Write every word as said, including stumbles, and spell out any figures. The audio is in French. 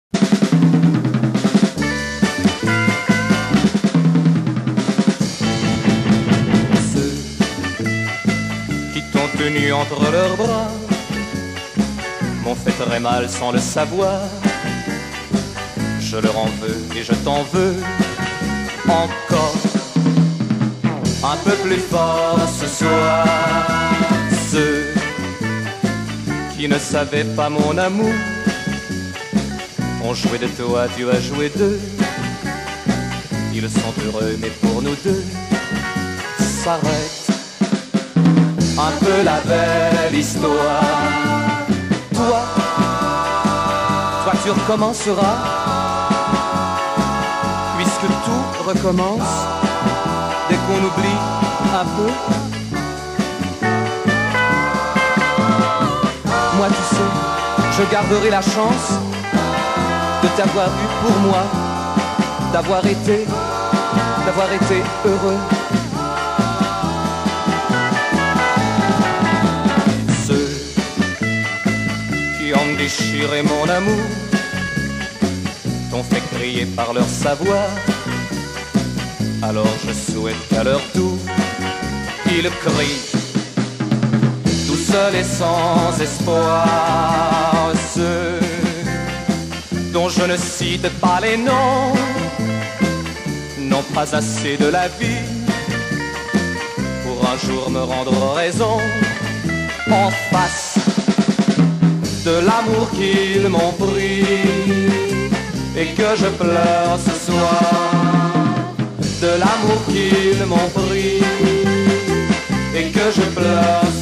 Ceux qui t'ont tenu entre leurs bras m'ont fait très mal sans le savoir. Je leur en veux et je t'en veux encore un peu plus fort ce soir. Ceux qui ne savaient pas mon amour ont joué de toi, tu as joué d'eux. Ils sont heureux mais pour nous deux s'arrête un peu la belle histoire. Toi, toi tu recommenceras, puisque tout recommence dès qu'on oublie un peu. Moi tu sais, je garderai la chance de t'avoir eu pour moi, d'avoir été, d'avoir été heureux. Ceux qui ont déchiré mon amour t'ont fait crier par leur savoir. Alors je souhaite qu'à leur tour ils crient tout seuls et sans espoir. Ceux dont je ne cite pas les noms n'ont pas assez de la vie pour un jour me rendre raison en face de l'amour qu'ils m'ont pris et que je pleure ce soir. De l'amour qu'ils m'ont pris et que je pleure